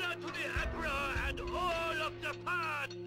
Honor to the Emperor and all of the past!